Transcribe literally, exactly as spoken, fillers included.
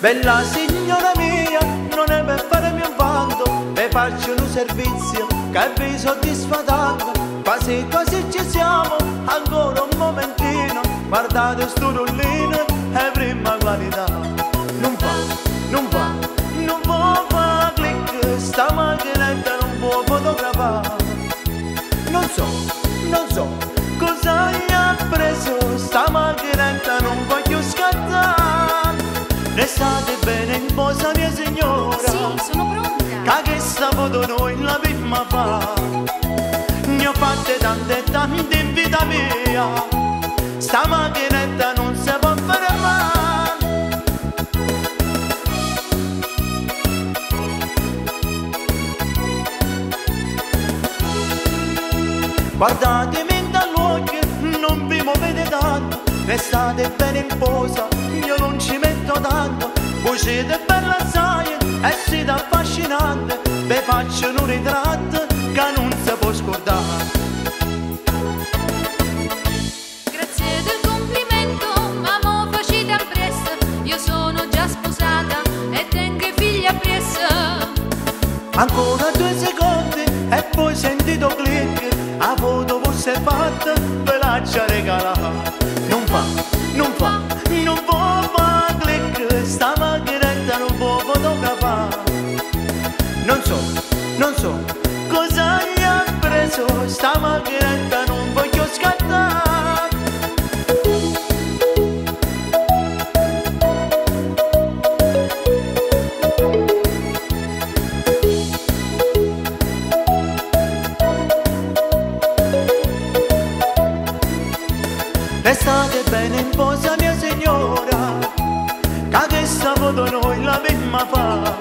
Bella signora mia, non è per farmi un vanto, vi faccio un servizio che vi soddisfa tanto. Quasi quasi ci siamo, ancora un momentino, guardate sto rullino, è prima qualità. Non fa, non fa, non può fare click, sta macchinetta non può fotografare. Non so, non so, cosa gli ha preso, sta macchinetta non voglio scattare. Restate bene in posa mia signora, sì, sono pronta, che questa foto noi la prima fa. Ne ho fatte tante e tante in vita mia, sta macchinetta non si può fermare. Guardatemi dall'occhio, non vi muovete tanto, restate bene in posa, io non ci metto tanto. Voi siete bella assai e siete affascinante, vi faccio un ritratto che non si può scordare. grazie del complimento, ma mo facete appresso, io sono già sposata e tengo i figli appresso. Ancora due secondi e poi sentito click, la foto fosse fatta, ve la ci regalata. Non fa, non fa, non può fare click, sta macchinetta non può fotografare. Non so, non so, cosa gli ha preso, sta macchinetta non voglio scattare. Restate bene in posa mia signora, che questa foto noi la prima fa.